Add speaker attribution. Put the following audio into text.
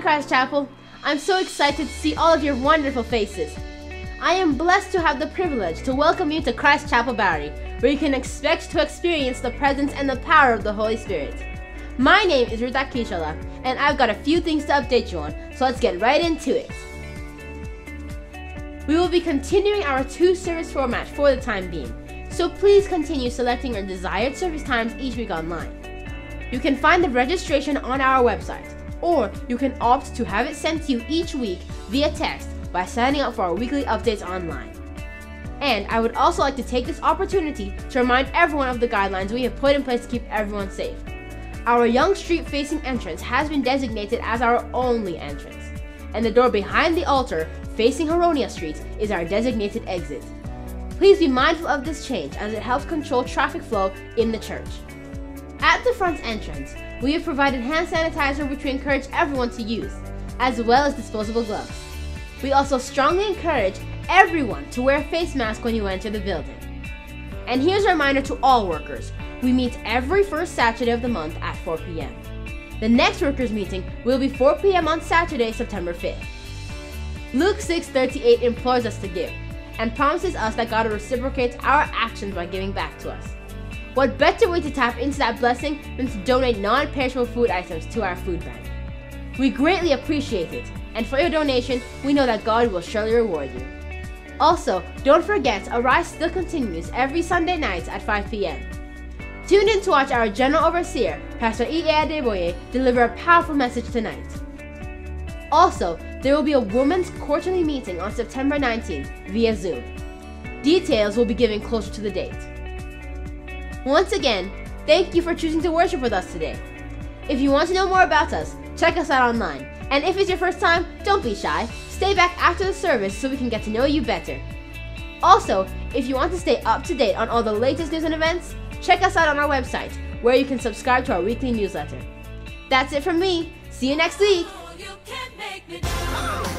Speaker 1: Christ Chapel. I'm so excited to see all of your wonderful faces. I am blessed to have the privilege to welcome you to Christ Chapel Barrie, where you can expect to experience the presence and the power of the Holy Spirit. My name is Akinsola, and I've got a few things to update you on, so let's get right into it. We will be continuing our 2-service format for the time being, so please continue selecting your desired service times each week online. You can find the registration on our website, or you can opt to have it sent to you each week via text by signing up for our weekly updates online. And I would also like to take this opportunity to remind everyone of the guidelines we have put in place to keep everyone safe. Our Yonge Street facing entrance has been designated as our only entrance, and the door behind the altar facing Huronia Street is our designated exit. Please be mindful of this change as it helps control traffic flow in the church. At the front entrance, we have provided hand sanitizer which we encourage everyone to use, as well as disposable gloves. We also strongly encourage everyone to wear a face mask when you enter the building. And here's a reminder to all workers. We meet every first Saturday of the month at 4 p.m. The next workers meeting will be 4 p.m. on Saturday, September 5th. Luke 6:38 implores us to give and promises us that God will reciprocate our actions by giving back to us. What better way to tap into that blessing than to donate non-perishable food items to our food bank? We greatly appreciate it, and for your donation, we know that God will surely reward you. Also, don't forget, Arise still continues every Sunday night at 5 p.m. Tune in to watch our General Overseer, Pastor E. A. Adeboye, deliver a powerful message tonight. Also, there will be a women's quarterly meeting on September 19th via Zoom. Details will be given closer to the date. Once again, thank you for choosing to worship with us today. If you want to know more about us, check us out online. And if it's your first time, don't be shy. Stay back after the service so we can get to know you better. Also, if you want to stay up to date on all the latest news and events, check us out on our website, where you can subscribe to our weekly newsletter. That's it from me. See you next week.
Speaker 2: You can't make me